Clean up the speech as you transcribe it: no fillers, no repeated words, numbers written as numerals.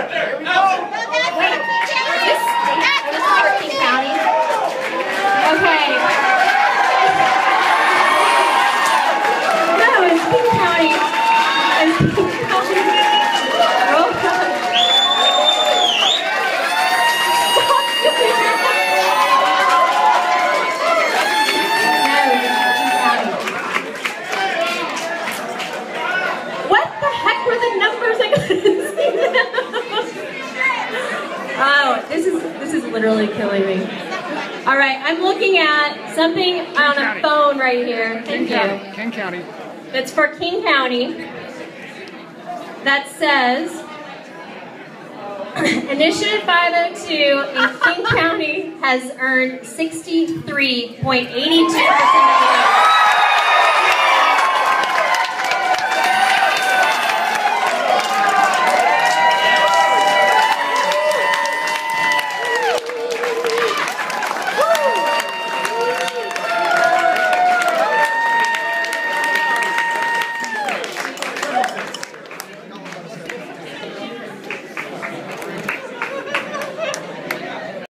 There we go. This is for King County. Okay. No, it's King County. It's King County. Oh, God. What the heck were the numbers? I couldn't see them. Oh, this is literally killing me. All right, I'm looking at something on a phone right here. Thank you. King County. That's for King County. That says Initiative 502 in King County has earned 63.82% of the vote.